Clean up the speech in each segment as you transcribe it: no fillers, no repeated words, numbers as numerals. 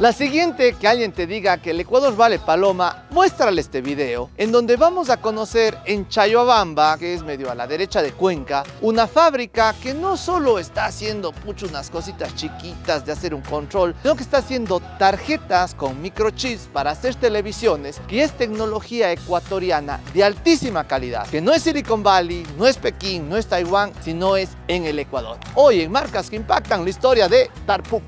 La siguiente que alguien te diga que el Ecuador vale paloma, muéstrale este video en donde vamos a conocer en Chayhuabamba, que es medio a la derecha de Cuenca, una fábrica que no solo está haciendo unas cositas chiquitas de hacer un control, sino que está haciendo tarjetas con microchips para hacer televisiones, que es tecnología ecuatoriana de altísima calidad, que no es Silicon Valley, no es Pekín, no es Taiwán, sino es en el Ecuador. Hoy en Marcas que Impactan, la historia de Tarpuk.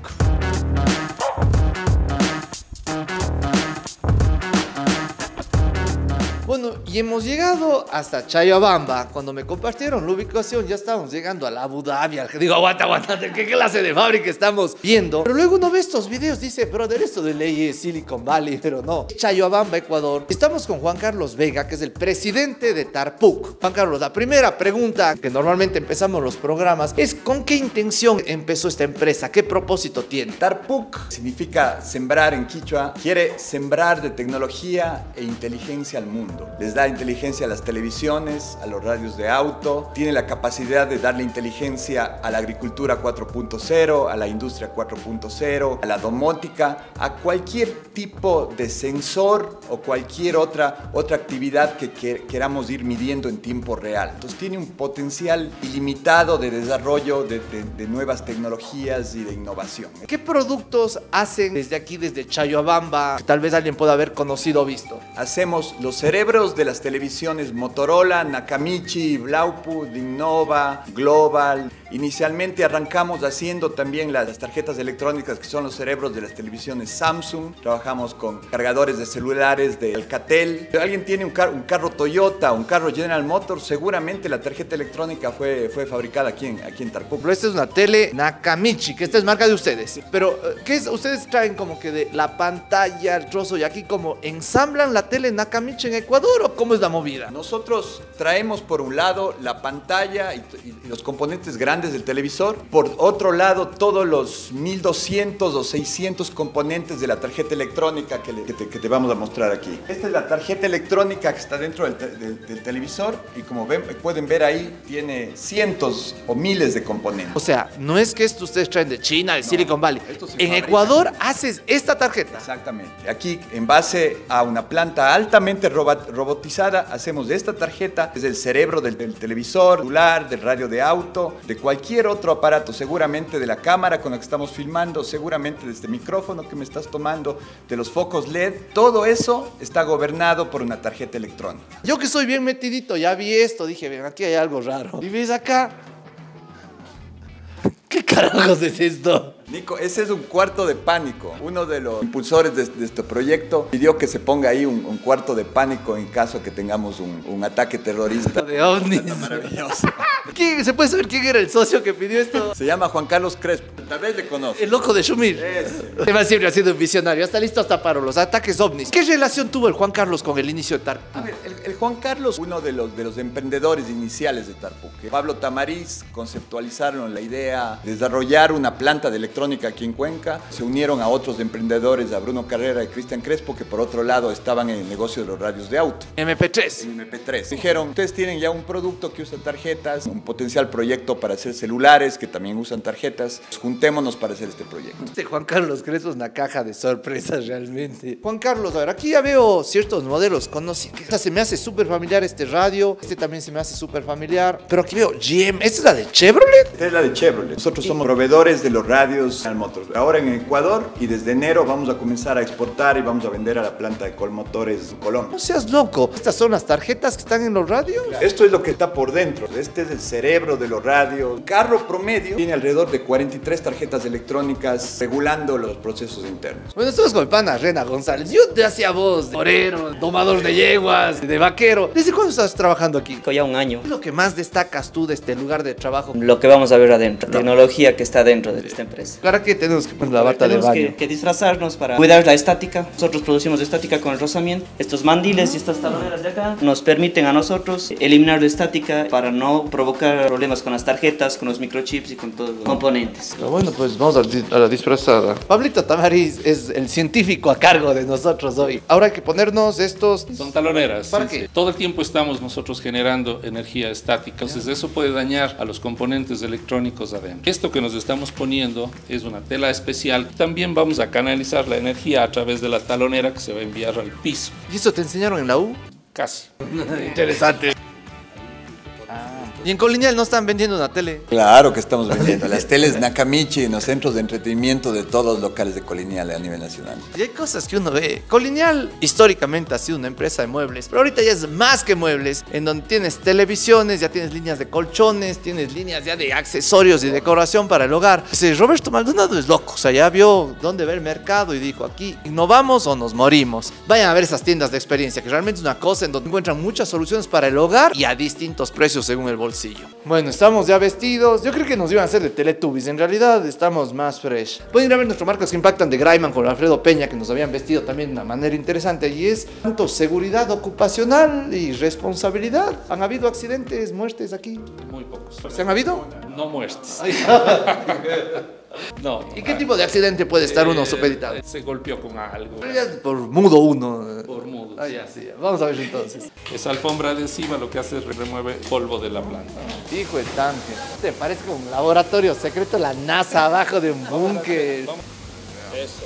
Bueno, y hemos llegado hasta Chayhuabamba. Cuando me compartieron la ubicación, ya estábamos llegando a la Abu Dhabi. Digo, aguanta, ¿qué clase de fábrica estamos viendo? Pero luego uno ve estos videos, dice, brother, esto de ley es Silicon Valley, pero no. Chayhuabamba, Ecuador. Estamos con Juan Carlos Vega, que es el presidente de Tarpuk. Juan Carlos, la primera pregunta que normalmente empezamos los programas es, ¿con qué intención empezó esta empresa? ¿Qué propósito tiene? Tarpuk significa sembrar en quichua. Quiere sembrar de tecnología e inteligencia al mundo. Les da inteligencia a las televisiones, a los radios de auto, tiene la capacidad de darle inteligencia a la agricultura 4.0, a la industria 4.0, a la domótica, a cualquier tipo de sensor o cualquier otra actividad que queramos ir midiendo en tiempo real. Entonces tiene un potencial ilimitado de desarrollo de nuevas tecnologías y de innovación. ¿Qué productos hacen desde aquí, desde Chayhuabamba, que tal vez alguien pueda haber conocido o visto? Hacemos los cerebros de las televisiones Motorola, Nakamichi, Blaupud, Innova, Global. Inicialmente arrancamos haciendo también las tarjetas electrónicas que son los cerebros de las televisiones Samsung. Trabajamos con cargadores de celulares de Alcatel. Si alguien tiene un carro Toyota, un carro General Motors, seguramente la tarjeta electrónica fue fabricada aquí en Tarpuk. Pero esta es una tele Nakamichi, que esta es marca de ustedes. Pero, ¿qué es? Ustedes traen como que de la pantalla, el trozo, y aquí como ensamblan la tele Nakamichi en Ecuador, ¿o cómo es la movida? Nosotros traemos por un lado la pantalla y los componentes grandes del televisor, por otro lado todos los 1200 o 600 componentes de la tarjeta electrónica que te vamos a mostrar aquí. Esta es la tarjeta electrónica que está dentro del televisor y como pueden ver ahí tiene cientos o miles de componentes. O sea, no es que esto ustedes traen de China, de Silicon Valley. En Ecuador haces esta tarjeta. Exactamente. Aquí en base a una planta altamente robotizada hacemos de esta tarjeta, es el cerebro del televisor, celular, del radio de auto, de cualquier otro aparato, seguramente de la cámara con la que estamos filmando, seguramente de este micrófono que me estás tomando, de los focos LED, todo eso está gobernado por una tarjeta electrónica. Yo que soy bien metidito, ya vi esto, dije, ven, aquí hay algo raro. Y ves acá, ¿qué carajos es esto? Nico, ese es un cuarto de pánico. Uno de los impulsores de este proyecto pidió que se ponga ahí un cuarto de pánico en caso que tengamos un ataque terrorista. De ovnis. Maravilloso. ¿Se puede saber quién era el socio que pidió esto? Se llama Juan Carlos Crespo. Tal vez le conoce. El loco de Shumir. Se va siempre haciendo un visionario. Está listo hasta para los ataques ovnis. ¿Qué relación tuvo el Juan Carlos con el inicio de Tarpuk? A ver, el Juan Carlos, uno de los emprendedores iniciales de Tarpuk. Pablo Tamariz conceptualizaron la idea de desarrollar una planta de electrónica aquí en Cuenca. Se unieron a otros emprendedores, a Bruno Carrera y Cristian Crespo, que por otro lado estaban en el negocio de los radios de auto. MP3. En MP3. Dijeron, ustedes tienen ya un producto que usa tarjetas, un potencial proyecto para hacer celulares que también usan tarjetas. Juntémonos para hacer este proyecto. Juan Carlos Crespo es una caja de sorpresas realmente. Juan Carlos, a ver, aquí ya veo ciertos modelos conocidos. Se me hace súper familiar este radio. Este también se me hace súper familiar. Pero aquí veo GM. ¿Esta es la de Chevrolet? Esta es la de Chevrolet. Nosotros somos proveedores de los radios General Motors. Ahora en Ecuador y desde enero vamos a comenzar a exportar y vamos a vender a la planta de Colmotores en Colombia. No seas loco. ¿Estas son las tarjetas que están en los radios? Esto es lo que está por dentro. Este es el cerebro de los radios. Un carro promedio tiene alrededor de 43 tarjetas electrónicas regulando los procesos internos. Bueno, estamos con mi pana Rena González. Yo te hacía voz de torero, domador de yeguas, de vaquero. ¿Desde cuándo estás trabajando aquí? Ya un año. ¿Qué es lo que más destacas tú de este lugar de trabajo? Lo que vamos a ver adentro, tecnología que está dentro de esta empresa. Claro que tenemos que poner la bata de baño. Tenemos que disfrazarnos para cuidar la estática. Nosotros producimos estática con el rozamiento. Estos mandiles y estas tabloneras de acá nos permiten a nosotros eliminar la estática para no provocar problemas con las tarjetas, con los microchips y con todos los componentes. Pero bueno, pues vamos a la disfrazada. Pablito Tamariz es el científico a cargo de nosotros hoy. Ahora hay que ponernos estos... Son taloneras. ¿Para sí, qué? sí. Todo el tiempo estamos nosotros generando energía estática. Entonces eso puede dañar a los componentes electrónicos adentro. Esto que nos estamos poniendo es una tela especial. También vamos a canalizar la energía a través de la talonera que se va a enviar al piso. ¿Y eso te enseñaron en la U? Casi. Interesante. ¿Y en Colineal no están vendiendo una tele? Claro que estamos vendiendo las teles Nakamichi en los centros de entretenimiento de todos los locales de Colineal a nivel nacional. Y hay cosas que uno ve. Colineal históricamente ha sido una empresa de muebles, pero ahorita ya es más que muebles, en donde tienes televisiones, ya tienes líneas de colchones, tienes líneas ya de accesorios y decoración para el hogar. Dice, Roberto Maldonado es loco, o sea, ya vio dónde ver el mercado y dijo, aquí innovamos o nos morimos. Vayan a ver esas tiendas de experiencia, que realmente es una cosa en donde encuentran muchas soluciones para el hogar y a distintos precios según el bolsillo. Bueno, estamos ya vestidos. Yo creo que nos iban a hacer de Teletubbies. En realidad estamos más fresh. Pueden ir a ver nuestras marcas que impactan de Graiman con Alfredo Peña, que nos habían vestido también de una manera interesante. Y es tanto seguridad ocupacional y responsabilidad. ¿Han habido accidentes, muertes aquí? Muy pocos. ¿Se han habido? No muertes. No. ¿Y qué tipo de accidente puede estar uno supeditado? Se golpeó con algo. Por mudo uno. Por mudo. Ah, ya, sí. Vamos a ver entonces. Esa alfombra adhesiva lo que hace es remueve polvo de la planta. Hijo de tanque. Te parece como un laboratorio secreto, la NASA abajo de un búnker. Eso.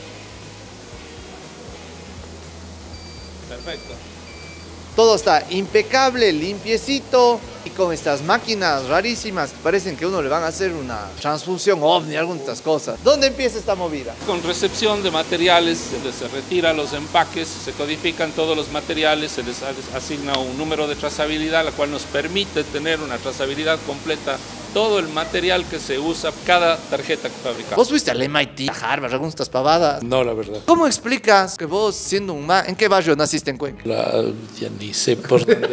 Perfecto. Todo está impecable, limpiecito y con estas máquinas rarísimas que parecen que uno le van a hacer una transfusión ovni, algunas de estas cosas. ¿Dónde empieza esta movida? Con recepción de materiales, se retira los empaques, se codifican todos los materiales, se les asigna un número de trazabilidad, la cual nos permite tener una trazabilidad completa. Todo el material que se usa, cada tarjeta que fabricamos. ¿Vos fuiste al MIT, a Harvard, algunas de estas pavadas? No, la verdad. ¿Cómo explicas que vos, siendo un man, ¿en qué barrio naciste en Cuenca? Ya ni sé por dónde.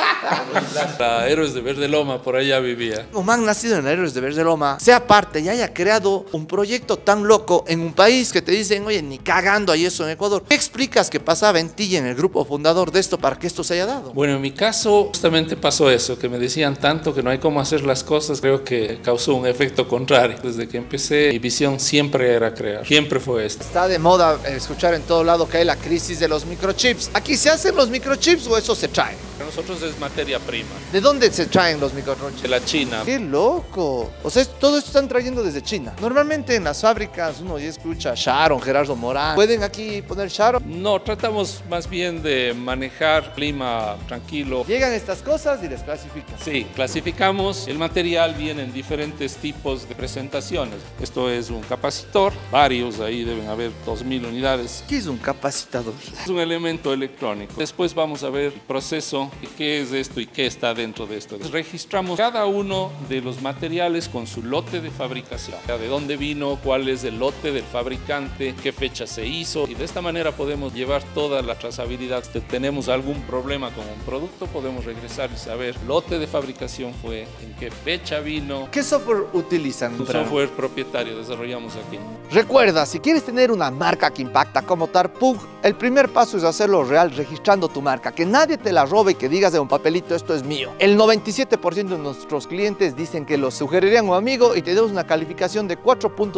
La Héroes de Verde Loma, por allá vivía. Un man nacido en Héroes de Verde Loma, sea parte y haya creado un proyecto tan loco en un país que te dicen, oye, ni cagando hay eso en Ecuador. ¿Qué explicas que pasaba en ti y en el grupo fundador de esto para que esto se haya dado? Bueno, en mi caso justamente pasó eso, que me decían tanto que no hay cómo hacer las cosas. Creo que causó un efecto contrario. Desde que empecé, mi visión siempre era crear. Siempre fue esto. Está de moda escuchar en todo lado que hay la crisis de los microchips. ¿Aquí se hacen los microchips o eso se trae? Para nosotros es materia prima. ¿De dónde se traen los microchips? De la China. ¡Qué loco! O sea, todo esto están trayendo desde China. Normalmente en las fábricas uno ya escucha Sharon, Gerardo Morán. ¿Pueden aquí poner Sharon? No, tratamos más bien de manejar clima tranquilo. Llegan estas cosas y les clasifican. Sí, clasificamos. El material viene en diferentes tipos de presentaciones. Esto es un capacitor, varios, ahí deben haber 2000 unidades. ¿Qué es un capacitador? Es un elemento electrónico. Después vamos a ver el proceso, qué es esto y qué está dentro de esto. Registramos cada uno de los materiales con su lote de fabricación. De dónde vino, cuál es el lote del fabricante, qué fecha se hizo. Y de esta manera podemos llevar toda la trazabilidad. Si tenemos algún problema con un producto, podemos regresar y saber lote de fabricación fue, en qué fecha vino. ¿Qué software utilizan? Un software propietario desarrollamos aquí. Recuerda, si quieres tener una marca que impacta como Tarpug, el primer paso es hacerlo real registrando tu marca. Que nadie te la robe y que digas de un papelito, esto es mío. El 97% de nuestros clientes dicen que lo sugerirían a un amigo y te damos una calificación de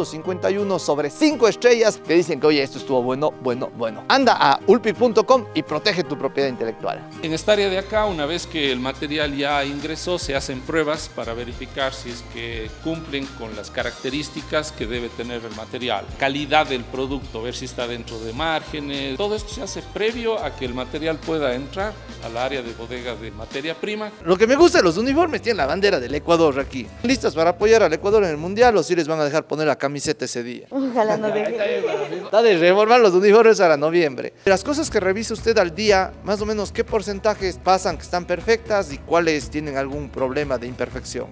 4.51 sobre 5 estrellas. Te dicen que, oye, esto estuvo bueno, bueno, bueno. Anda a ulpic.com y protege tu propiedad intelectual. En esta área de acá, una vez que el material ya ingresó, se hacen pruebas para verificar si es que cumplen con las características que debe tener el material. Calidad del producto, ver si está dentro de márgenes. Todo esto se hace previo a que el material pueda entrar al área de bodega de materia prima. Lo que me gusta de los uniformes, tienen la bandera del Ecuador aquí. ¿Listas para apoyar al Ecuador en el Mundial o si les van a dejar poner la camiseta ese día? Ojalá no deje. Está de reformar los uniformes para noviembre. Las cosas que revisa usted al día, más o menos, ¿qué porcentajes pasan que están perfectas y cuáles tienen algún problema de imperfección?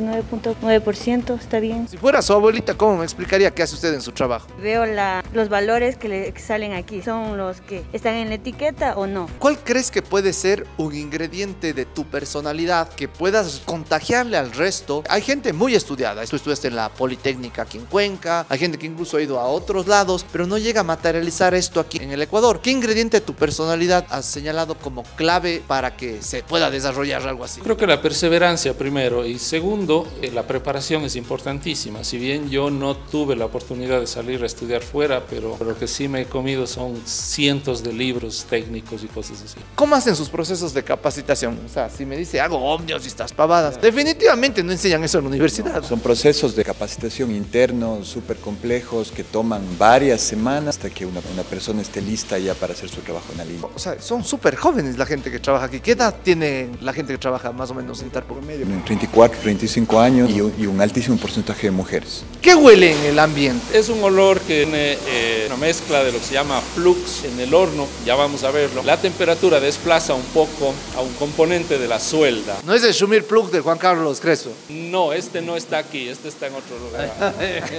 99.9% está bien. Si fuera su abuelita, ¿cómo me explicaría qué hace usted en su trabajo? Veo los valores que salen aquí. ¿Son los que están en la etiqueta o no? ¿Cuál crees que puede ser un ingrediente de tu personalidad que puedas contagiarle al resto? Hay gente muy estudiada. Tú estudiaste en la Politécnica aquí en Cuenca. Hay gente que incluso ha ido a otros lados, pero no llega a materializar esto aquí en el Ecuador. ¿Qué ingrediente de tu personalidad has señalado como clave para que se pueda desarrollar algo así? Creo que la perseverancia primero y segundo, la preparación es importantísima. Si bien yo no tuve la oportunidad de salir a estudiar fuera, pero lo que sí me he comido son cientos de libros técnicos y cosas así. ¿Cómo hacen sus procesos de capacitación? fabricación. O sea, si me dice hago ómnios y estas pavadas, definitivamente no enseñan eso en la universidad. Son procesos de capacitación internos súper complejos que toman varias semanas hasta que una persona esté lista ya para hacer su trabajo en la línea. O sea, son súper jóvenes la gente que trabaja aquí. ¿Qué edad tiene la gente que trabaja más o menos en Tarpuk? Promedio, 34, 35 años y un altísimo porcentaje de mujeres. ¿Qué huele en el ambiente? Es un olor que tiene una mezcla de lo que se llama flux en el horno, ya vamos a verlo. La temperatura desplaza un poco a un componente de la suelda. ¿No es el Shumir Plug de Juan Carlos Crespo? No, este no está aquí, este está en otro lugar.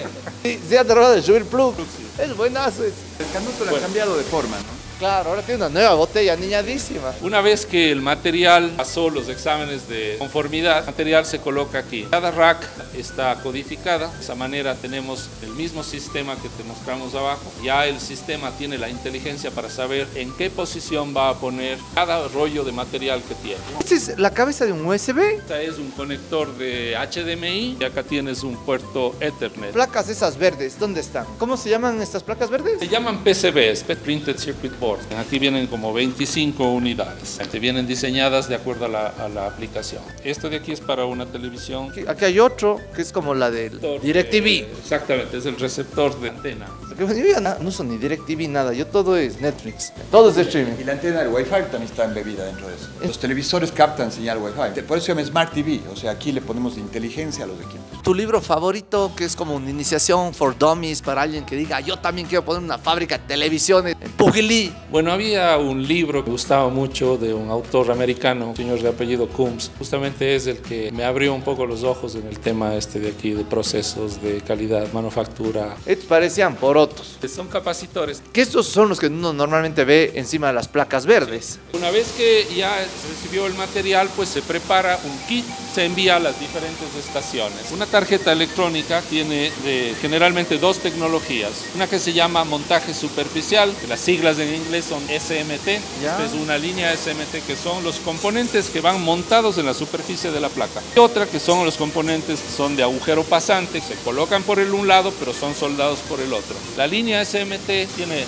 Sí, ha trabajado el Shumir Plug. Es buenazo. El canuto le ha cambiado de forma, ¿no? Claro, ahora tiene una nueva botella niñadísima. Una vez que el material pasó los exámenes de conformidad, el material se coloca aquí. Cada rack está codificada, de esa manera tenemos el mismo sistema que te mostramos abajo. Ya el sistema tiene la inteligencia para saber en qué posición va a poner cada rollo de material que tiene. ¿Esta es la cabeza de un USB? Esta es un conector de HDMI y acá tienes un puerto Ethernet. Placas esas verdes, ¿dónde están? ¿Cómo se llaman estas placas verdes? Se llaman PCBs, Printed Circuit Board. Aquí vienen como 25 unidades. Te vienen diseñadas de acuerdo a la aplicación. Esto de aquí es para una televisión. Aquí hay otro que es como la del DirecTV. Exactamente, es el receptor de antena. Yo ya no uso ni DirecTV, nada. Yo todo es Netflix. Todo es de streaming. Y la antena del Wi-Fi también está embebida dentro de eso. Los televisores captan señal Wi-Fi. Por eso se llama Smart TV. O sea, aquí le ponemos inteligencia a los equipos. ¿Tu libro favorito, que es como una iniciación for dummies para alguien que diga yo también quiero poner una fábrica de televisiones en Pugilí? Bueno, había un libro que me gustaba mucho de un autor americano, un señor de apellido Coombs. Justamente es el que me abrió un poco los ojos en el tema este de aquí, de procesos, de calidad, manufactura. Estos parecían porotos. Son capacitores. Que estos son los que uno normalmente ve encima de las placas verdes. Una vez que ya se recibió el material, pues se prepara un kit, se envía a las diferentes estaciones. Una tarjeta electrónica tiene generalmente dos tecnologías. Una que se llama montaje superficial, que las siglas en inglés son SMT. Esta es una línea SMT que son los componentes que van montados en la superficie de la placa. Y otra que son los componentes que son de agujero pasante, se colocan por un lado pero son soldados por el otro. La línea SMT tiene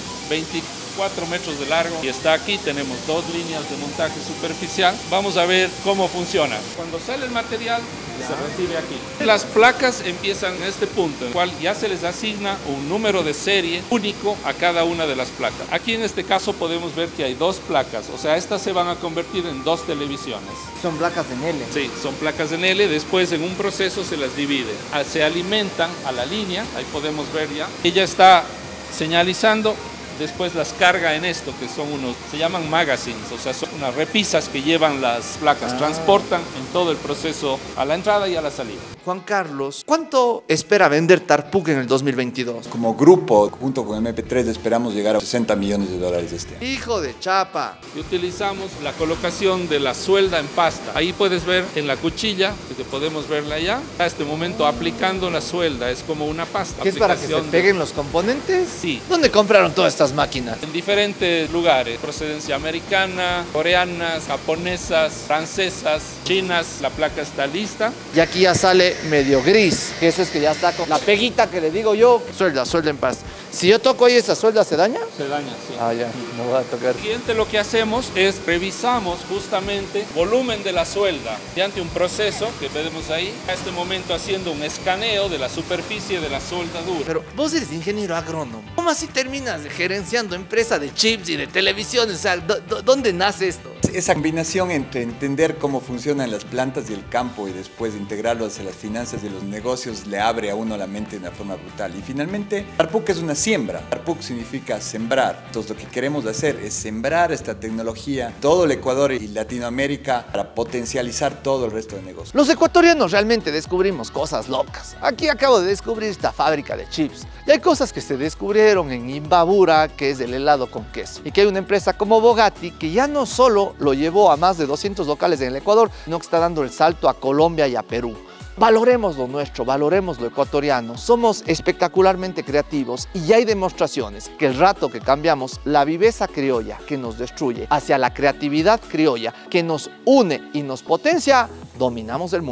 24 metros de largo y está aquí. Tenemos dos líneas de montaje superficial. Vamos a ver cómo funciona. Cuando sale el material, se recibe aquí. Las placas empiezan en este punto, en el cual ya se les asigna un número de serie único a cada una de las placas. Aquí en este caso podemos ver que hay dos placas, o sea, estas se van a convertir en dos televisiones. Son placas en L. Sí, son placas en L, después en un proceso se las divide. Se alimentan a la línea, ahí podemos ver ya. Ella está señalizando. Después las carga en esto, que son se llaman magazines, o sea, son unas repisas que llevan las placas, transportan en todo el proceso a la entrada y a la salida. Juan Carlos, ¿cuánto espera vender Tarpuk en el 2022? Como grupo, junto con MP3, esperamos llegar a $60 millones este año. Hijo de chapa. Y utilizamos la colocación de la suelda en pasta. Ahí puedes ver en la cuchilla, que podemos verla ya, a este momento aplicando la suelda, es como una pasta. ¿Qué es para que se peguen los componentes? Sí. ¿Dónde compraron todas estas máquinas? En diferentes lugares, procedencia americana, coreanas, japonesas, francesas, chinas. La placa está lista. Y aquí ya sale medio gris, que eso es que ya está con la peguita que le digo yo, suelda en pasta. Si yo toco ahí esa suelda, ¿se daña? Se daña, sí. Ah, ya, no voy a tocar. Siguiente, lo que hacemos es revisamos justamente volumen de la suelda mediante un proceso que vemos ahí, a este momento haciendo un escaneo de la superficie de la soldadura. Pero vos eres ingeniero agrónomo. ¿Cómo así terminas gerenciando empresa de chips y de televisiones? O sea, ¿dónde nace esto? Esa combinación entre entender cómo funcionan las plantas y el campo y después integrarlo hacia las finanzas y los negocios le abre a uno la mente de una forma brutal. Y finalmente, Tarpuk es una siembra. Tarpuk significa sembrar. Entonces lo que queremos hacer es sembrar esta tecnología todo el Ecuador y Latinoamérica para potencializar todo el resto de negocios. Los ecuatorianos realmente descubrimos cosas locas. Aquí acabo de descubrir esta fábrica de chips. Y hay cosas que se descubrieron en Imbabura, que es el helado con queso. Y que hay una empresa como Bogatti que ya no solo lo llevó a más de 200 locales en el Ecuador, sino que está dando el salto a Colombia y a Perú. Valoremos lo nuestro, valoremos lo ecuatoriano, somos espectacularmente creativos y hay demostraciones que el rato que cambiamos la viveza criolla que nos destruye hacia la creatividad criolla que nos une y nos potencia, dominamos el mundo.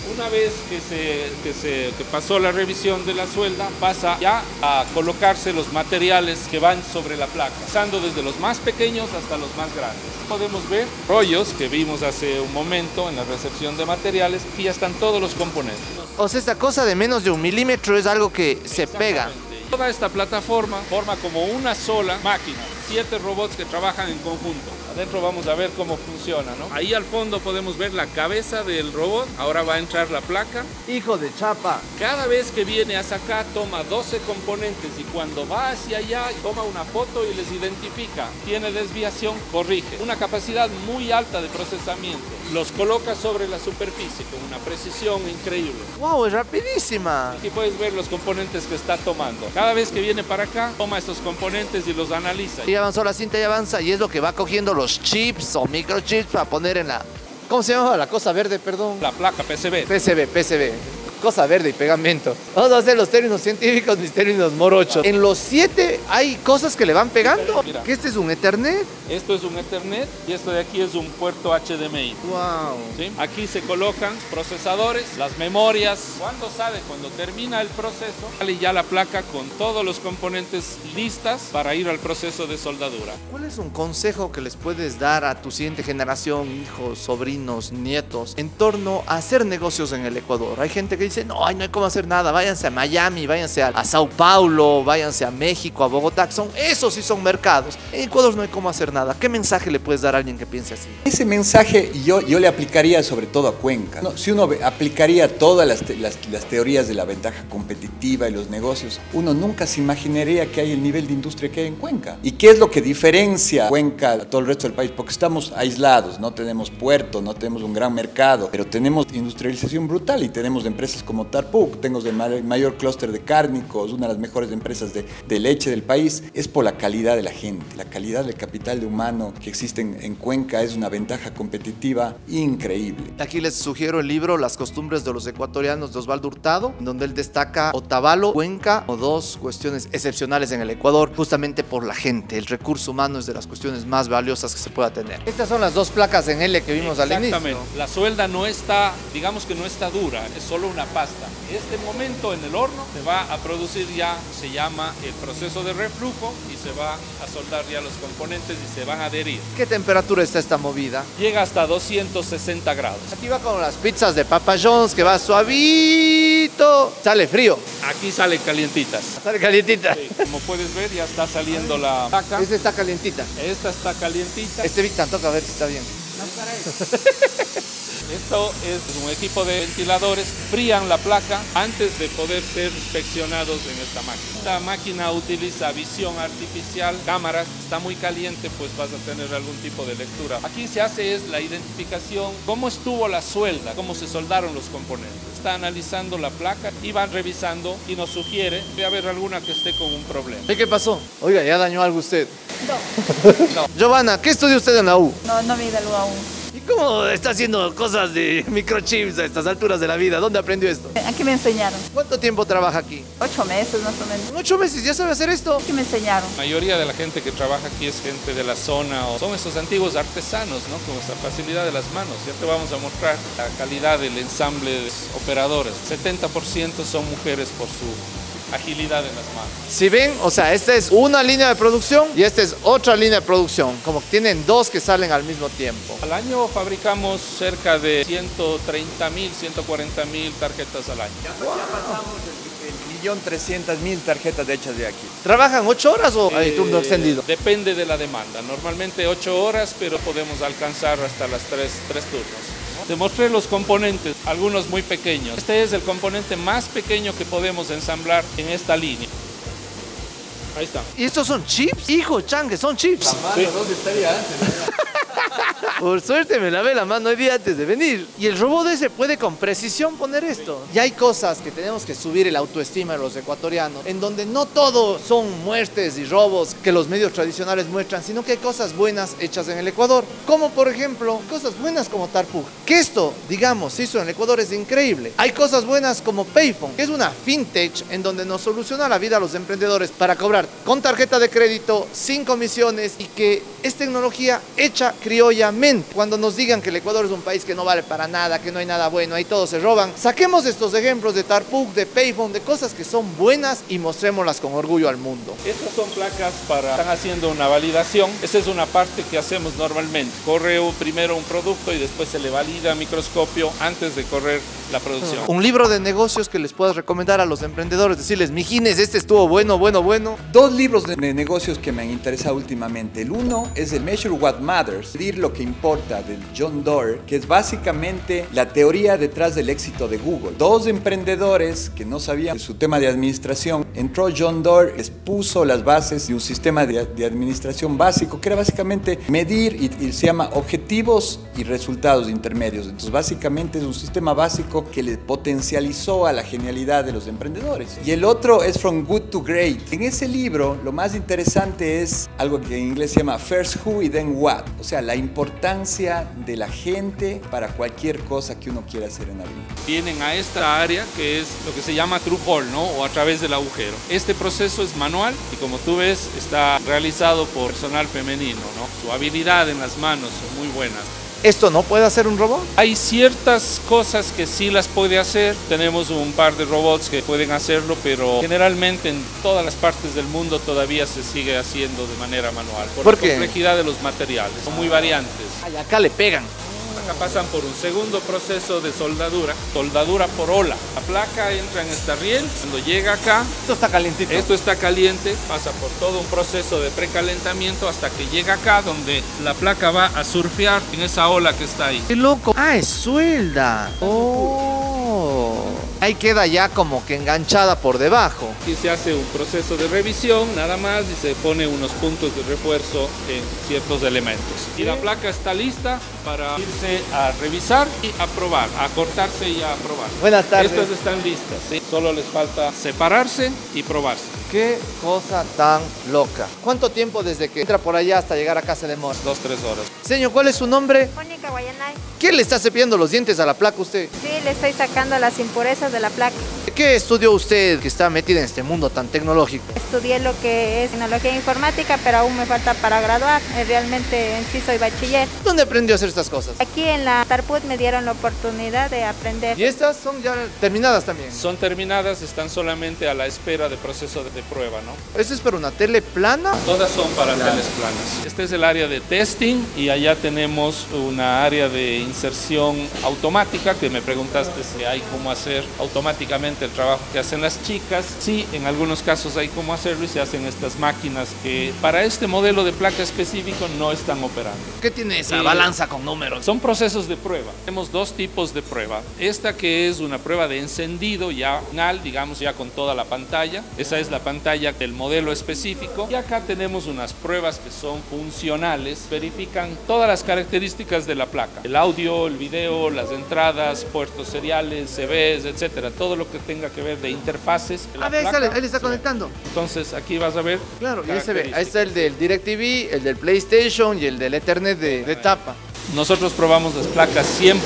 Una vez que pasó la revisión de la suelda, pasa ya a colocarse los materiales que van sobre la placa, pasando desde los más pequeños hasta los más grandes. Podemos ver rollos que vimos hace un momento en la recepción de materiales, y ya están todos los componentes. O sea, esta cosa de menos de 1 milímetro es algo que se pega. Toda esta plataforma forma como una sola máquina, 7 robots que trabajan en conjunto. Adentro vamos a ver cómo funciona, ¿no? Ahí al fondo podemos ver la cabeza del robot. Ahora va a entrar la placa. Hijo de chapa. Cada vez que viene hacia acá toma 12 componentes, y cuando va hacia allá toma una foto y les identifica. Tiene desviación, corrige. Una capacidad muy alta de procesamiento. Los coloca sobre la superficie con una precisión increíble. ¡Wow! Es rapidísima. Aquí puedes ver los componentes que está tomando. Cada vez que viene para acá, toma estos componentes y los analiza. Y avanzó la cinta y avanza, y es lo que va cogiendo los chips o microchips para poner en la... ¿Cómo se llama la cosa verde, perdón? La placa PCB. PCB. Cosa verde y pegamento. Vamos a hacer los términos científicos, mis términos morochos. En los 7 hay cosas que le van pegando. Mira. ¿Que este es un Ethernet? Esto es un Ethernet y esto de aquí es un puerto HDMI. ¡Wow! ¿Sí? Aquí se colocan procesadores, las memorias. Cuando termina el proceso, sale ya la placa con todos los componentes listas para ir al proceso de soldadura. ¿Cuál es un consejo que les puedes dar a tu siguiente generación, hijos, sobrinos, nietos, en torno a hacer negocios en el Ecuador? Hay gente que dice, no hay cómo hacer nada, váyanse a Miami, váyanse a Sao Paulo, váyanse a México, a Bogotá, esos sí son mercados. En Ecuador no hay cómo hacer nada. ¿Qué mensaje le puedes dar a alguien que piense así? Ese mensaje yo le aplicaría sobre todo a Cuenca. No, si uno aplicaría todas las teorías de la ventaja competitiva y los negocios, uno nunca se imaginaría que hay el nivel de industria que hay en Cuenca. ¿Y qué es lo que diferencia Cuenca a todo el resto del país? Porque estamos aislados, no tenemos puerto, no tenemos un gran mercado, pero tenemos industrialización brutal y tenemos empresas como Tarpuk, tenemos el mayor clúster de cárnicos, una de las mejores empresas de leche del país. Es por la calidad de la gente, la calidad del capital humano que existe en Cuenca es una ventaja competitiva increíble. Aquí les sugiero el libro Las costumbres de los ecuatorianos de Osvaldo Hurtado, donde él destaca Otavalo, Cuenca, o dos cuestiones excepcionales en el Ecuador, justamente por la gente. El recurso humano es de las cuestiones más valiosas que se pueda tener. Estas son las dos placas en L que vimos al inicio. Exactamente. La suelda no está, digamos que no está dura, es solo una pasta. Este momento en el horno se va a producir ya, se llama el proceso de reflujo, y se va a soldar ya los componentes y se van a adherir. ¿Qué temperatura está esta movida? Llega hasta 260 grados. Aquí va como las pizzas de Papa John's, que va suavito. Sale frío. Aquí salen calientitas. Sale calientita. Sí, como puedes ver, ya está saliendo la placa. Esta está calientita. Esta está calientita. Víctor, toca ver si está bien. Esto es un equipo de ventiladores, frían la placa antes de poder ser inspeccionados en esta máquina. Esta máquina utiliza visión artificial, cámaras, está muy caliente, pues vas a tener algún tipo de lectura. Aquí se hace es la identificación, cómo estuvo la suelda, cómo se soldaron los componentes. Está analizando la placa y van revisando y nos sugiere de haber alguna que esté con un problema. ¿Y qué pasó? Oiga, ¿ya dañó algo usted? No, Giovanna, ¿qué estudia usted en la U? no me evalúa aún. ¿Y cómo está haciendo cosas de microchips a estas alturas de la vida? ¿Dónde aprendió esto? Aquí me enseñaron. ¿Cuánto tiempo trabaja aquí? 8 meses más o menos. ¿En 8 meses ya sabe hacer esto? Aquí me enseñaron. La mayoría de la gente que trabaja aquí es gente de la zona, o son esos antiguos artesanos, ¿no? Con esta facilidad de las manos. Ya te vamos a mostrar la calidad del ensamble de operadores. 70% son mujeres por su agilidad en las manos. Si ven, o sea, esta es una línea de producción y esta es otra línea de producción. Como que tienen dos que salen al mismo tiempo. Al año fabricamos cerca de 130.000, 140.000 tarjetas al año. Ya pasamos el 1.300.000 tarjetas hechas de aquí. ¿Trabajan 8 horas o hay turno extendido? Depende de la demanda. Normalmente 8 horas, pero podemos alcanzar hasta las 3 turnos. Te mostré los componentes, algunos muy pequeños. Este es el componente más pequeño que podemos ensamblar en esta línea. Ahí está. ¿Y estos son chips? Hijo, changue, son chips. Sí. ¿Dónde estaría antes? Por suerte me lavé la mano el día antes de venir. Y el robot ese puede con precisión poner esto. Y hay cosas que tenemos que subir el autoestima de los ecuatorianos, en donde no todo son muertes y robos que los medios tradicionales muestran, sino que hay cosas buenas hechas en el Ecuador. Como por ejemplo, cosas buenas como Tarpuk. Que esto, digamos, se hizo en el Ecuador es increíble. Hay cosas buenas como Payphone, que es una fintech en donde nos soluciona la vida a los emprendedores para cobrar con tarjeta de crédito, sin comisiones, y que es tecnología hecha criollamento. realmente, cuando nos digan que el Ecuador es un país que no vale para nada, que no hay nada bueno, ahí todos se roban, saquemos estos ejemplos de Tarpuk, de Payphone, de cosas que son buenas y mostrémoslas con orgullo al mundo. Estas son placas están haciendo una validación. Esa es una parte que hacemos normalmente. Corre primero un producto y después se le valida a microscopio antes de correr la producción. Un libro de negocios que les puedas recomendar a los emprendedores, decirles, mijines, este estuvo bueno. Dos libros de negocios que me han interesado últimamente. El uno es el Measure What Matters, medir lo que importa, del John Doerr, que es básicamente la teoría detrás del éxito de Google. Dos emprendedores que no sabían su tema de administración, entró John Doerr, les puso las bases de un sistema de administración básico, que era básicamente medir y se llama objetivos y resultados intermedios. Entonces básicamente es un sistema básico que le potencializó a la genialidad de los emprendedores. Y el otro es From Good to Great. En ese libro lo más interesante es algo que en inglés se llama First Who y Then What, o sea, la importancia de la gente para cualquier cosa que uno quiera hacer en la vida. Vienen a esta área que es lo que se llama through hole, ¿no? O a través del agujero. Este proceso es manual y como tú ves está realizado por personal femenino, ¿no? Su habilidad en las manos son muy buenas. ¿Esto no puede hacer un robot? Hay ciertas cosas que sí las puede hacer. Tenemos un par de robots que pueden hacerlo, pero generalmente en todas las partes del mundo todavía se sigue haciendo de manera manual. ¿Por la qué? Complejidad de los materiales. Son muy variantes. Ay, acá le pegan. Acá pasan por un segundo proceso de soldadura por ola. La placa entra en esta riel, cuando llega acá, Esto está calientito. esto está caliente, pasa por todo un proceso de precalentamiento hasta que llega acá donde la placa va a surfear en esa ola que está ahí. ¡Qué loco! ¡Ah, es suelda! ¡Oh! Ahí queda ya como que enganchada por debajo. Aquí se hace un proceso de revisión nada más y se pone unos puntos de refuerzo en ciertos elementos. Y la placa está lista para irse a revisar y a probar, a cortarse y a probar. Buenas tardes. Estas están listas, ¿sí? Solo les falta separarse y probarse. ¡Qué cosa tan loca! ¿Cuánto tiempo desde que entra por allá hasta llegar acá se demora? 2-3 horas. Señor, ¿cuál es su nombre? Mónica Guayanay. ¿Qué le está cepillando los dientes a la placa usted? Sí, le estoy sacando las impurezas de la placa. ¿Qué estudió usted que está metida en este mundo tan tecnológico? Estudié lo que es tecnología informática, pero aún me falta para graduar. Realmente en sí soy bachiller. ¿Dónde aprendió a hacer estas cosas? Aquí en la Tarput me dieron la oportunidad de aprender. ¿Y estas son ya terminadas también? Son terminadas, están solamente a la espera de proceso de prueba, ¿no? ¿Eso es para una tele plana? Todas son para teles planas. Este es el área de testing y allá tenemos una área de inserción automática que me preguntaste si hay cómo hacer automáticamente el trabajo que hacen las chicas. Sí, en algunos casos hay cómo hacerlo y se hacen estas máquinas que para este modelo de placa específico no están operando. ¿Qué tiene esa balanza con números? Son procesos de prueba. Tenemos dos tipos de prueba. Esta que es una prueba de encendido ya final, digamos ya con toda la pantalla. Esa es la pantalla del modelo específico. Y acá tenemos unas pruebas que son funcionales. Verifican todas las características de la placa. El audio, el video, las entradas, puertos seriales, CVs, etcétera. Todo lo que tenga que ver de interfaces. Ah, ve, ahí sale, ahí le está conectando. Entonces aquí vas a ver. Claro, y ahí se ve. Ahí está el del DirecTV, el del PlayStation y el del Ethernet de tapa. Nosotros probamos las placas 100%.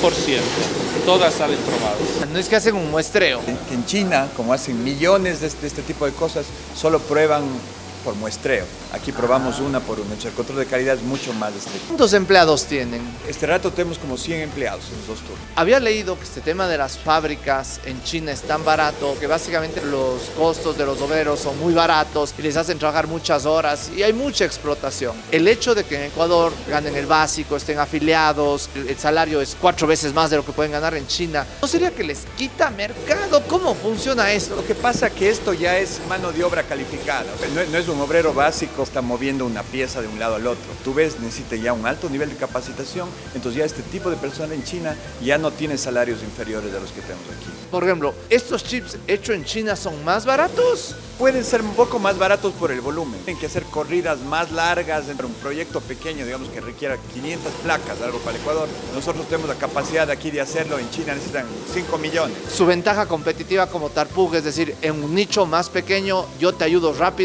Todas salen probadas. No es que hacen un muestreo. En China, como hacen millones de este tipo de cosas, solo prueban por muestreo. Aquí probamos una por una. El control de calidad es mucho más estricto. ¿Cuántos empleados tienen? Este rato tenemos como 100 empleados en los dos turnos. Había leído que este tema de las fábricas en China es tan barato que básicamente los costos de los obreros son muy baratos y les hacen trabajar muchas horas y hay mucha explotación. El hecho de que en Ecuador ganen el básico, estén afiliados, el salario es 4 veces más de lo que pueden ganar en China, ¿no sería que les quita mercado? ¿Cómo funciona esto? Lo que pasa es que esto ya es mano de obra calificada. No es un obrero básico, está moviendo una pieza de un lado al otro. Tú ves, necesita ya un alto nivel de capacitación, entonces ya este tipo de persona en China ya no tiene salarios inferiores a los que tenemos aquí. Por ejemplo, ¿estos chips hechos en China son más baratos? Pueden ser un poco más baratos por el volumen. Tienen que hacer corridas más largas entre un proyecto pequeño, digamos que requiera 500 placas, algo para el Ecuador. Nosotros tenemos la capacidad de aquí de hacerlo, en China necesitan 5 millones. Su ventaja competitiva como Tarpuk, es decir, en un nicho más pequeño, yo te ayudo rápido.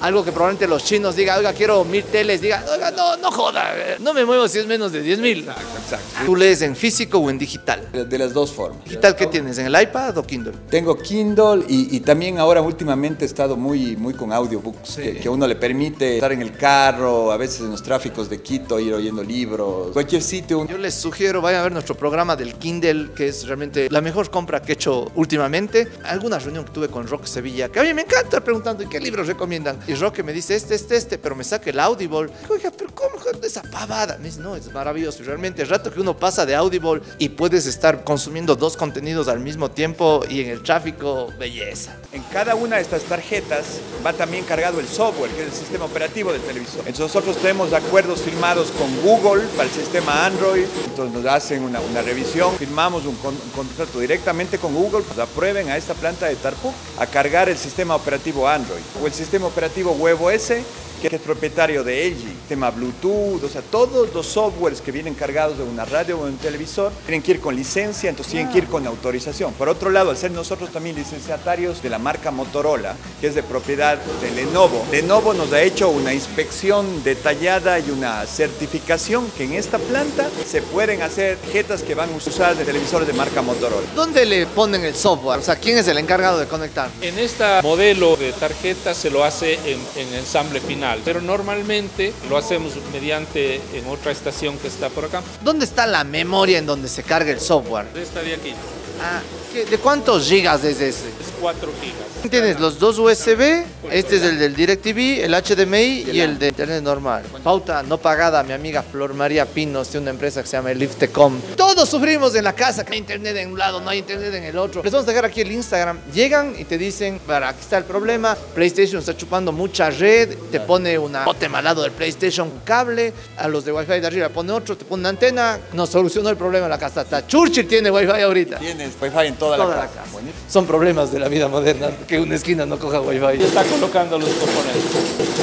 Algo que probablemente los chinos digan, oiga, quiero 1000 teles, digan, oiga, no joda, no me muevo si es menos de 10.000. Exacto. ¿Tú lees en físico o en digital? De las dos formas. ¿Digital qué tienes? ¿En el iPad o Kindle? Tengo Kindle y también ahora últimamente he estado muy con audiobooks, Sí. que a uno le permite estar en el carro, a veces en los tráficos de Quito, ir oyendo libros, cualquier sitio. Yo les sugiero, vayan a ver nuestro programa del Kindle, que es realmente la mejor compra que he hecho últimamente. Alguna reunión que tuve con Roque Sevilla, que a mí me encanta preguntando, ¿y qué libros recomiendan? Y Roque me dice, pero me saca el Audible. Digo, oiga, pero ¿cómo esa pavada? Me dice, no, es maravilloso. Y realmente el rato que uno pasa de Audible y puedes estar consumiendo 2 contenidos al mismo tiempo y en el tráfico, belleza. En cada una de estas tarjetas va también cargado el software, que es el sistema operativo del televisor. Entonces nosotros tenemos acuerdos firmados con Google para el sistema Android. Entonces nos hacen una revisión, firmamos un contrato directamente con Google, pues aprueben a esta planta de Tarpuk a cargar el sistema operativo Android o el sistema operativo WebOS, que es propietario de LG, tema Bluetooth, o sea, todos los softwares que vienen cargados de una radio o un televisor tienen que ir con licencia, entonces tienen que ir con autorización. Por otro lado, al ser nosotros también licenciatarios de la marca Motorola, que es de propiedad de Lenovo, Lenovo nos ha hecho una inspección detallada y una certificación que en esta planta se pueden hacer tarjetas que van a usar de televisores de marca Motorola. ¿Dónde le ponen el software? O sea, ¿quién es el encargado de conectar? En este modelo de tarjeta se lo hace en ensamble final, pero normalmente lo hacemos mediante en otra estación que está por acá. ¿Dónde está la memoria en donde se carga el software? Esta de aquí Ah, ¿de cuántos gigas es ese? es 4 gigas. Tienes los 2 USB, este es el del DirecTV, el HDMI y el de internet normal. Pauta no pagada, mi amiga Flor María Pinos de una empresa que se llama Liftecom. Todos sufrimos en la casa, que hay internet en un lado, no hay internet en el otro. Les vamos a dejar aquí el Instagram. Llegan y te dicen, para, aquí está el problema, PlayStation está chupando mucha red, te pone una mótem al lado del PlayStation, un cable, a los de Wi-Fi de arriba pone otro, te pone una antena, nos solucionó el problema en la casa. Hasta Churchill tiene Wi-Fi ahorita. Tienes Wi-Fi en toda la casa. Bonito. Son problemas de la vida moderna, que una esquina no coja Wi-Fi. Y está colocando los componentes.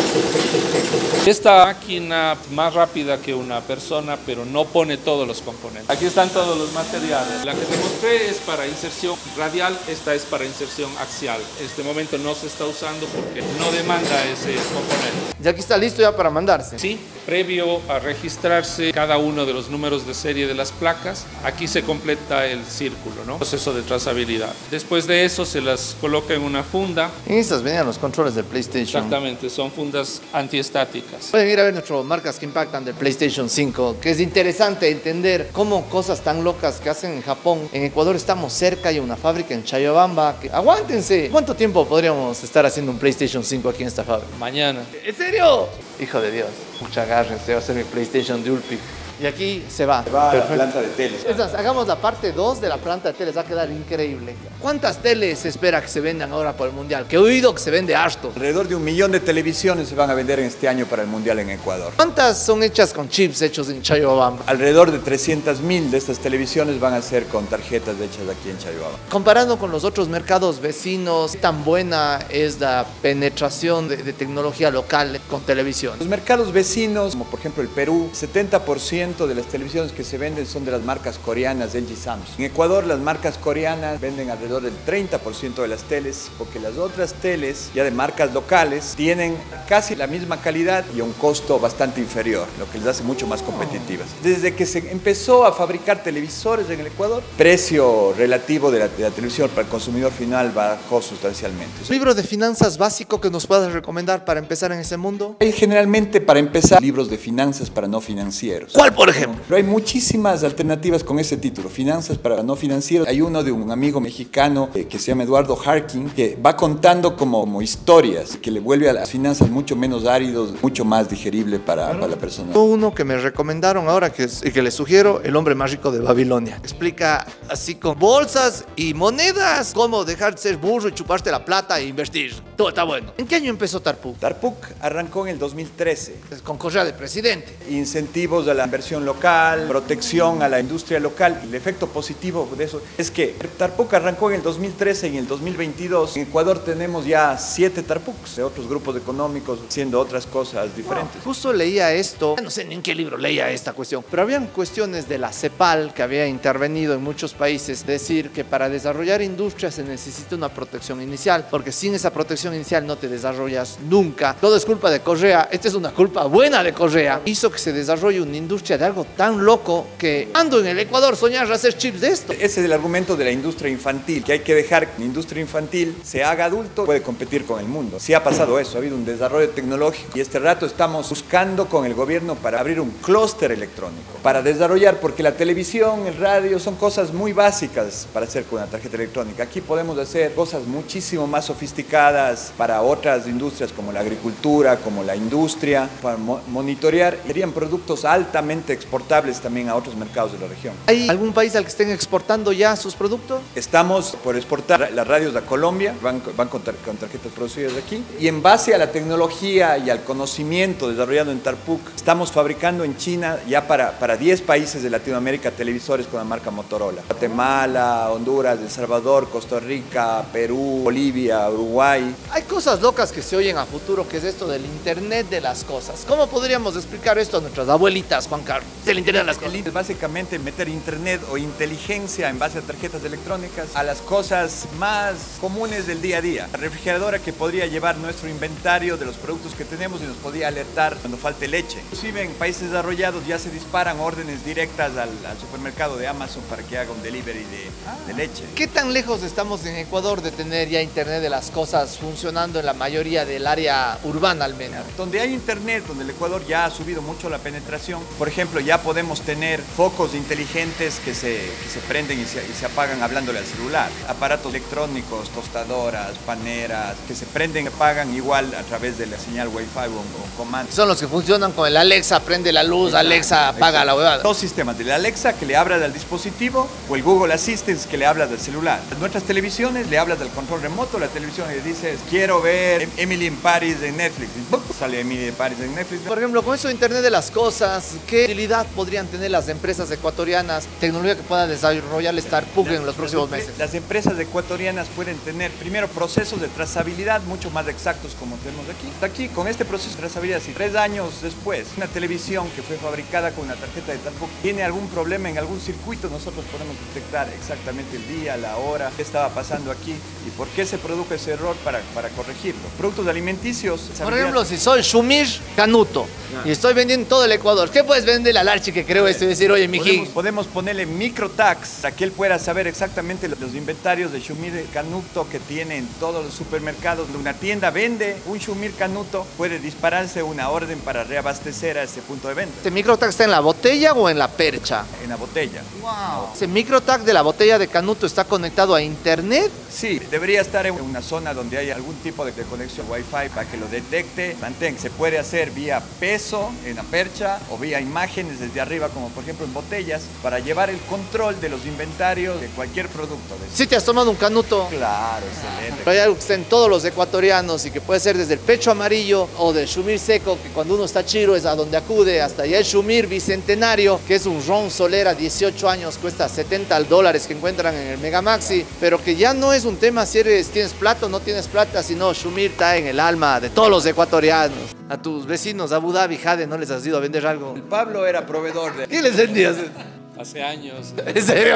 Esta máquina más rápida que una persona, pero no pone todos los componentes. Aquí están todos los materiales. La que te mostré es para inserción radial, esta es para inserción axial. Este momento no se está usando porque no demanda ese componente. Y aquí está listo ya para mandarse. Sí, previo a registrarse cada uno de los números de serie de las placas, aquí se completa el círculo, ¿no? Proceso de trazabilidad. Después de eso se las coloca en una funda. En estas venían los controles del PlayStation. Exactamente, son fundas antiestáticas. Pueden ir a ver nuestras marcas que impactan del PlayStation 5, que es interesante entender cómo cosas tan locas que hacen en Japón. En Ecuador estamos cerca, hay una fábrica en Chayabamba. ¡Aguántense! ¿Cuánto tiempo podríamos estar haciendo un PlayStation 5 aquí en esta fábrica? Mañana. ¿En serio? Hijo de Dios. Mucha agárrense, va a ser mi PlayStation de Ulpic. Y aquí se va. Va a la planta de teles. Esas, hagamos la parte 2 de la planta de teles, va a quedar increíble. ¿Cuántas teles se espera que se vendan ahora por el Mundial? Que he oído que se vende harto. Alrededor de 1 millón de televisiones se van a vender en este año para el Mundial en Ecuador. ¿Cuántas son hechas con chips hechos en Chayabamba? Alrededor de 300.000 de estas televisiones van a ser con tarjetas hechas aquí en Chayabamba. Comparando con los otros mercados vecinos, ¿qué tan buena es la penetración de tecnología local con televisión? Los mercados vecinos, como por ejemplo el Perú, 70% de las televisiones que se venden son de las marcas coreanas LG Samsung. En Ecuador las marcas coreanas venden alrededor del 30% de las teles, porque las otras teles, ya de marcas locales, tienen casi la misma calidad y a un costo bastante inferior, lo que les hace mucho más competitivas. Desde que se empezó a fabricar televisores en el Ecuador, el precio relativo de la televisión para el consumidor final bajó sustancialmente. ¿Un libro de finanzas básico que nos puedas recomendar para empezar en ese mundo? Hay generalmente, para empezar, libros de finanzas para no financieros. ¿Cuál, por ejemplo? Pero hay muchísimas alternativas con ese título, Finanzas para no financieros. Hay uno de un amigo mexicano que se llama Eduardo Harkin, que va contando como historias, que le vuelve a las finanzas mucho menos áridos, mucho más digerible para la persona. Uno que me recomendaron ahora y que les sugiero, El hombre más rico de Babilonia. Explica así con bolsas y monedas cómo dejar de ser burro y chuparte la plata e invertir. Todo está bueno. ¿En qué año empezó Tarpuk? Tarpuk arrancó en el 2013. Con correa de presidente. Incentivos a la inversión fabricación local, protección a la industria local. Y el efecto positivo de eso es que Tarpuk arrancó en el 2013 y en el 2022 en Ecuador tenemos ya 7 Tarpuks de otros grupos económicos haciendo otras cosas diferentes. Justo leía esto, no sé ni en qué libro leía esta cuestión, pero habían cuestiones de la CEPAL que había intervenido en muchos países, decir que para desarrollar industria se necesita una protección inicial, porque sin esa protección inicial no te desarrollas nunca. Todo es culpa de Correa, esta es una culpa buena de Correa. Hizo que se desarrolle una industria de algo tan loco que ando en el Ecuador soñar hacer chips de esto. Ese es el argumento de la industria infantil, que hay que dejar que la industria infantil se haga adulto, puede competir con el mundo. Sí ha pasado eso, ha habido un desarrollo tecnológico y este rato estamos buscando con el gobierno para abrir un clúster electrónico, para desarrollar, porque la televisión, el radio son cosas muy básicas para hacer con una tarjeta electrónica. Aquí podemos hacer cosas muchísimo más sofisticadas para otras industrias como la agricultura, como la industria, para monitorear. Serían productos altamente exportables también a otros mercados de la región. ¿Hay algún país al que estén exportando ya sus productos? Estamos por exportar las radios a Colombia, van con tarjetas producidas aquí, y en base a la tecnología y al conocimiento desarrollado en Tarpuk, estamos fabricando en China ya para 10 países de Latinoamérica televisores con la marca Motorola. Guatemala, Honduras, El Salvador, Costa Rica, Perú, Bolivia, Uruguay. Hay cosas locas que se oyen a futuro, que es esto del Internet de las cosas. ¿Cómo podríamos explicar esto a nuestras abuelitas, Juan Carlos? Del Internet de las cosas. Es básicamente meter Internet o inteligencia en base a tarjetas electrónicas a las cosas más comunes del día a día. La refrigeradora que podría llevar nuestro inventario de los productos que tenemos y nos podría alertar cuando falte leche. Inclusive en países desarrollados ya se disparan órdenes directas al supermercado de Amazon para que haga un delivery de leche. ¿Qué tan lejos estamos en Ecuador de tener ya Internet de las cosas funcionando en la mayoría del área urbana al menos? Donde hay Internet, donde el Ecuador ya ha subido mucho la penetración, por ejemplo, ya podemos tener focos inteligentes que se prenden y se apagan hablándole al celular. Aparatos electrónicos, tostadoras, paneras, que se prenden y apagan igual a través de la señal Wi-Fi o comando. Son los que funcionan con el Alexa, prende la luz, Alexa, apaga la huevada. Dos sistemas, del Alexa que le habla al dispositivo o el Google Assistant que le habla del celular. En nuestras televisiones le hablas del control remoto, la televisión le dices, quiero ver Emily in Paris en Netflix. Y ¡pum! Sale Emily in Paris en Netflix. Por ejemplo, con eso de Internet de las cosas, ¿qué utilidad podrían tener las empresas ecuatorianas, tecnología que pueda desarrollar Tarpuk en los próximos meses? Las empresas ecuatorianas pueden tener primero procesos de trazabilidad mucho más exactos como tenemos aquí. Aquí con este proceso de trazabilidad, si 3 años después una televisión que fue fabricada con una tarjeta de Tarpuk tiene algún problema en algún circuito, nosotros podemos detectar exactamente el día, la hora, qué estaba pasando aquí y por qué se produjo ese error para corregirlo. Productos alimenticios. Por ejemplo, si soy Shumir Canuto y estoy vendiendo en todo el Ecuador, ¿qué puedes vender al Archi que creo esto y decir, oye, mijín? Podemos ponerle microtags para que él pueda saber exactamente los inventarios de Shumir Canuto que tiene en todos los supermercados. Una tienda vende un Shumir Canuto, puede dispararse una orden para reabastecer a ese punto de venta. ¿Este microtag está en la botella o en la percha? En la botella. Wow. ¿Ese microtag de la botella de Canuto está conectado a Internet? Sí, debería estar en una zona donde haya algún tipo de conexión Wi-Fi para que lo detecte. Se puede hacer vía peso en la percha o vía imágenes desde arriba, como por ejemplo en botellas, para llevar el control de los inventarios de cualquier producto. ¿Sí te has tomado un Canuto? Claro, excelente. Pero hay algo que está en todos los ecuatorianos y que puede ser desde el pecho amarillo o del Shumir seco, que cuando uno está chiro es a donde acude, hasta ya el Shumir bicentenario, que es un ron Solera, 18 años, cuesta $70 que encuentran en el Megamaxi, pero que ya no es un tema si tienes plata o no tienes plata, sino Shumir está en el alma de todos los ecuatorianos. A tus vecinos, Abu Dhabi, Jade, ¿no les has ido a vender algo? El Pablo era proveedor de... ¿Qué les vendías? Hace años. ¿En serio?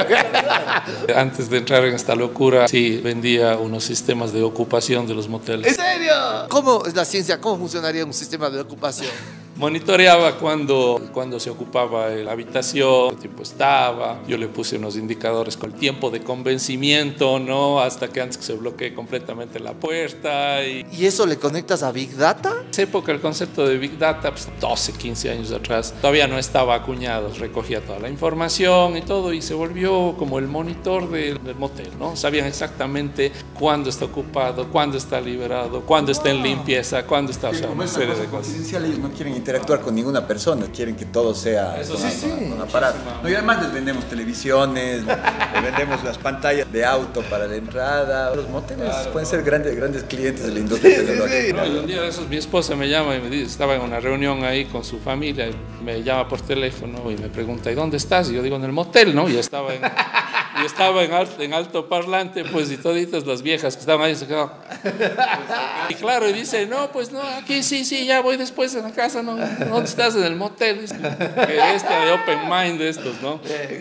Antes de entrar en esta locura, sí, vendía unos sistemas de ocupación de los moteles. ¿En serio? ¿Cómo es la ciencia? ¿Cómo funcionaría un sistema de ocupación? Monitoreaba cuando se ocupaba la habitación, el tiempo estaba. Yo le puse unos indicadores con el tiempo de convencimiento, ¿no? Hasta que antes que se bloquee completamente la puerta. ¿Y eso le conectas a Big Data? En esa época el concepto de Big Data, pues 12, 15 años atrás, todavía no estaba acuñado. Recogía toda la información y todo y se volvió como el monitor del motel, ¿no? Sabían exactamente cuándo está ocupado, cuándo está liberado, cuándo está en limpieza, cuándo está... O sea, una serie de cosas. Ellos no quieren intervenir interactuar con ninguna persona, quieren que todo sea con aparato. No, y además les vendemos televisiones, les vendemos las pantallas de auto para la entrada. Los moteles pueden ser grandes clientes de la industria tecnológica. No, y un día de esos mi esposa me llama y me dice, estaba en una reunión ahí con su familia, y me llama por teléfono y me pregunta, ¿y dónde estás? Y yo digo, en el motel, ¿no? Y estaba en alto parlante, pues, y toditas las viejas que estaban ahí se quedaban. Y claro, y dice, no, pues no, aquí sí, ya voy después en la casa, no, ¿dónde estás? En el motel. Dice, que de open mind de estos, ¿no?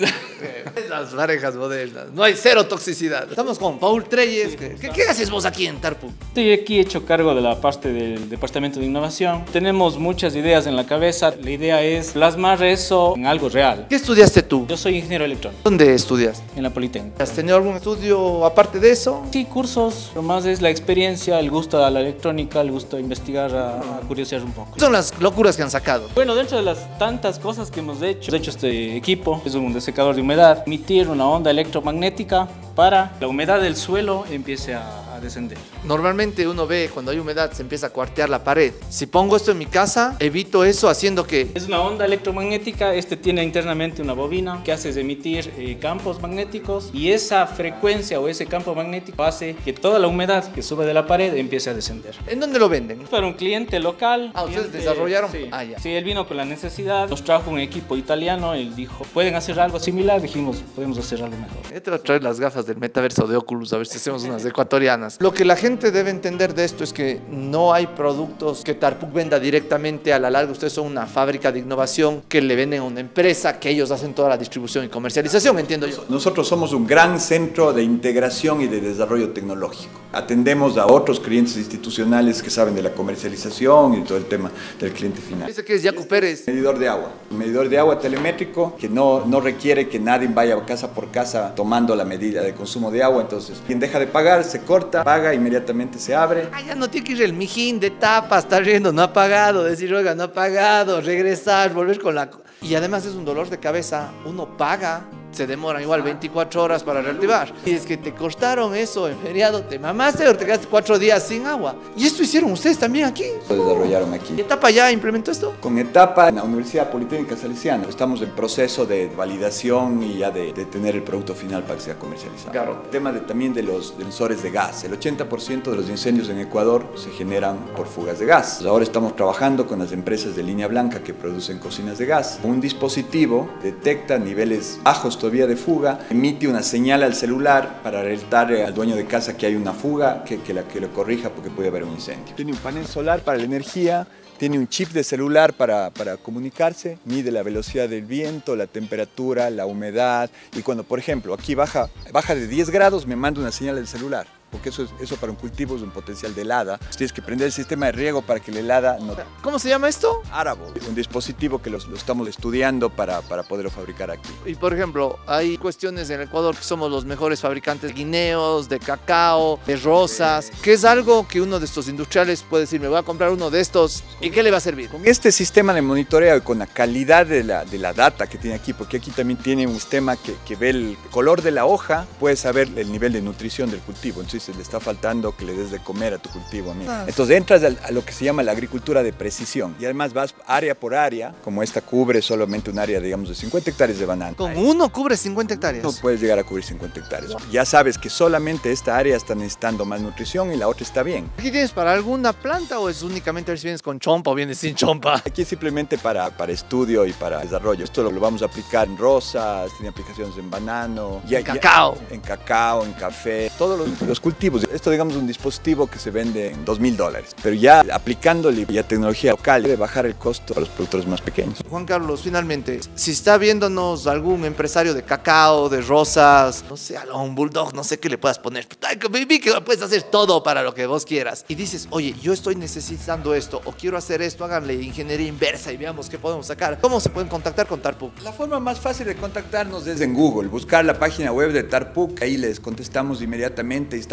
Las parejas modernas, no hay cero toxicidad. Estamos con Paul Treyes. ¿Qué haces vos aquí en Tarpuk? Estoy aquí hecho cargo de la parte del departamento de innovación. Tenemos muchas ideas en la cabeza. La idea es plasmar eso en algo real. ¿Qué estudiaste tú? Yo soy ingeniero electrónico ¿Dónde estudiaste? en la Politécnica. ¿Has tenido algún estudio aparte de eso? Sí, cursos, lo más es la experiencia, el gusto a la electrónica, el gusto a investigar, a curiosear un poco. ¿Qué son las locuras que han sacado? Bueno, dentro de las tantas cosas que hemos hecho este equipo es un desecador de humedad, emitir una onda electromagnética para la humedad del suelo empiece a descender. Normalmente uno ve cuando hay humedad se empieza a cuartear la pared. Si pongo esto en mi casa, evito eso haciendo que... Es una onda electromagnética, tiene internamente una bobina que hace es emitir campos magnéticos y esa frecuencia o ese campo magnético hace que toda la humedad que sube de la pared empiece a descender. ¿En dónde lo venden? Para un cliente local. ¿Ustedes desarrollaron? Sí. Ya. Sí, él vino con la necesidad, nos trajo un equipo italiano, él dijo, ¿pueden hacer algo similar? Dijimos, podemos hacer algo mejor. Yo te voy a traer las gafas del metaverso de Oculus, a ver si hacemos unas ecuatorianas. Lo que la gente debe entender de esto es que no hay productos que Tarpuk venda directamente a la larga. Ustedes son una fábrica de innovación que le venden a una empresa, que ellos hacen toda la distribución y comercialización, entiendo yo. Nosotros somos un gran centro de integración y de desarrollo tecnológico. Atendemos a otros clientes institucionales que saben de la comercialización y todo el tema del cliente final. Dice que es Yacu Pérez. Medidor de agua. Un medidor de agua telemétrico que no requiere que nadie vaya casa por casa tomando la medida de consumo de agua. Entonces, quien deja de pagar, se corta, paga, inmediatamente se abre. Ya no tiene que ir el mijín de tapa, estar riendo, no ha pagado, decir, oiga, no ha pagado, regresar, volver con la... Y además es un dolor de cabeza, uno paga, se demoran igual 24 horas para reactivar. Y es que te cortaron eso en feriado, te mamaste o te quedaste 4 días sin agua. Y esto hicieron ustedes también aquí. Lo desarrollaron aquí. ¿Y Etapa ya implementó esto? Con Etapa en la Universidad Politécnica Salesiana. Estamos en proceso de validación y ya de tener el producto final para que sea comercializado. Claro. El tema también de los sensores de gas. El 80% de los incendios en Ecuador se generan por fugas de gas. Ahora estamos trabajando con las empresas de línea blanca que producen cocinas de gas. Un dispositivo detecta niveles bajos todavía de fuga, emite una señal al celular para alertar al dueño de casa que hay una fuga, que lo corrija porque puede haber un incendio. Tiene un panel solar para la energía, tiene un chip de celular para comunicarse, mide la velocidad del viento, la temperatura, la humedad y cuando, por ejemplo, aquí baja de 10 grados, me manda una señal al celular. Porque eso para un cultivo es un potencial de helada. Tienes que prender el sistema de riego para que la helada no... ¿Cómo se llama esto? Arabo, un dispositivo que lo estamos estudiando para poderlo fabricar aquí. Y por ejemplo, hay cuestiones en Ecuador que somos los mejores fabricantes de guineos, de cacao, de rosas, que es algo que uno de estos industriales puede decir, me voy a comprar uno de estos, ¿y qué le va a servir? Con este sistema de monitoreo y con la calidad de la data que tiene aquí, porque aquí también tiene un sistema que ve el color de la hoja, puedes saber el nivel de nutrición del cultivo. Entonces le está faltando que le des de comer a tu cultivo, amigo. Entonces entras a lo que se llama la agricultura de precisión y además vas área por área, como esta cubre solamente un área, digamos, de 50 hectáreas de banana. Con uno cubre 50 hectáreas. No puedes llegar a cubrir 50 hectáreas. Ya sabes que solamente esta área está necesitando más nutrición y la otra está bien. ¿Aquí tienes para alguna planta o es únicamente a ver si vienes con chompa o vienes sin chompa? Aquí es simplemente para estudio y para desarrollo. Esto lo vamos a aplicar en rosas, tiene aplicaciones en banano, en cacao. En cacao, en café, todos los cultivos. Esto, digamos, es un dispositivo que se vende en $2.000, pero ya aplicándole ya tecnología local debe bajar el costo a los productores más pequeños. Juan Carlos, finalmente, si está viéndonos algún empresario de cacao, de rosas, no sé, un bulldog, no sé qué le puedas poner, vi que puedes hacer todo para lo que vos quieras y dices, oye, yo estoy necesitando esto o quiero hacer esto, háganle ingeniería inversa y veamos qué podemos sacar. ¿Cómo se pueden contactar con Tarpuk? La forma más fácil de contactarnos es en Google, buscar la página web de Tarpuk, ahí les contestamos inmediatamente y estamos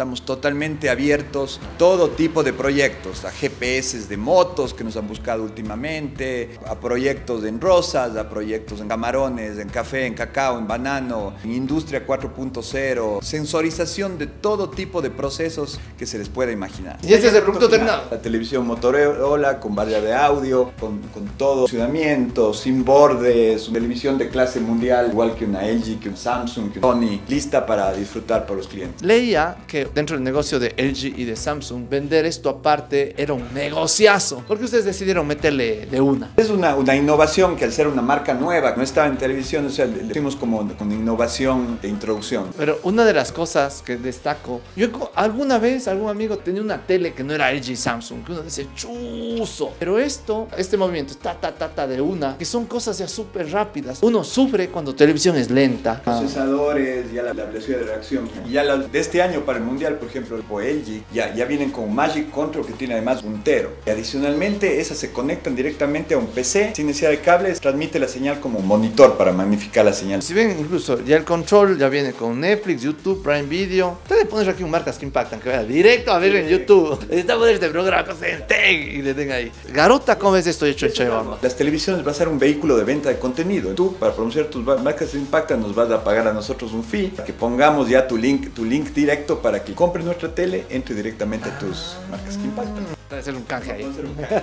estamos totalmente abiertos a todo tipo de proyectos, a GPS de motos que nos han buscado últimamente, a proyectos en rosas, a proyectos en camarones, en café, en cacao, en banano, en industria 4.0, sensorización de todo tipo de procesos que se les pueda imaginar. Y ese es el producto terminado. La televisión Motorola con barra de audio, con todo funcionamiento, sin bordes, una televisión de clase mundial, igual que una LG, que un Samsung, que un Sony, lista para disfrutar para los clientes. Leía que dentro del negocio de LG y de Samsung, vender esto aparte era un negociazo. ¿Por qué ustedes decidieron meterle de una? Es una innovación que al ser una marca nueva, no estaba en televisión, o sea, le hicimos como una innovación de introducción. Pero una de las cosas que destaco, alguna vez algún amigo tenía una tele que no era LG Samsung, que uno dice chuzo. Pero este movimiento, ta de una, que son cosas ya súper rápidas. Uno sufre cuando televisión es lenta. Procesadores, ya la velocidad de reacción. Y ya de este año para el mundial, por ejemplo, el LG, ya vienen con Magic Control que tiene además un tero. Y adicionalmente, esas se conectan directamente a un PC sin necesidad de cables, transmite la señal como un monitor para magnificar la señal. Si ven, incluso ya el control ya viene con Netflix, YouTube, Prime Video. Ustedes ponen aquí un marcas que impactan, que vaya directo a ver en YouTube. Necesitamos ver este programa y le den ahí. Garota, ¿cómo es esto hecho en Chayabamba? Las televisiones va a ser un vehículo de venta de contenido. Tú, para pronunciar tus marcas que impactan, nos vas a pagar a nosotros un fee, para que pongamos ya tu link directo para que compres nuestra tele, entre directamente a tus marcas que impactan. Debe ser un canje ahí.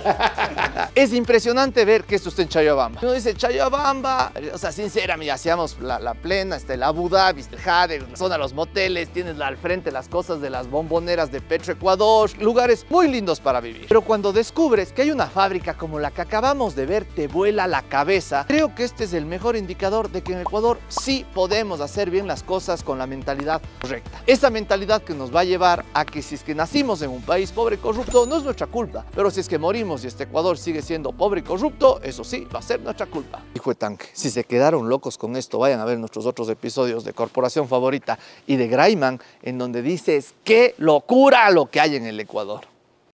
Es impresionante ver que esto está en Chayabamba. Uno dice Chayabamba, o sea, sinceramente, hacíamos la plena, el Abu Dhabi, el Jade, la zona de los moteles, tienes al frente las cosas de las bomboneras de Petroecuador, lugares muy lindos para vivir. Pero cuando descubres que hay una fábrica como la que acabamos de ver, te vuela la cabeza. Creo que este es el mejor indicador de que en Ecuador sí podemos hacer bien las cosas con la mentalidad correcta. Esa mentalidad que nos va a llevar a que si es que nacimos en un país pobre y corrupto, no es nuestra culpa. Pero si es que morimos y este Ecuador sigue siendo pobre y corrupto, eso sí, va a ser nuestra culpa. Hijo de tanque, si se quedaron locos con esto, vayan a ver nuestros otros episodios de Corporación Favorita y de Graiman, en donde dices, ¡qué locura lo que hay en el Ecuador!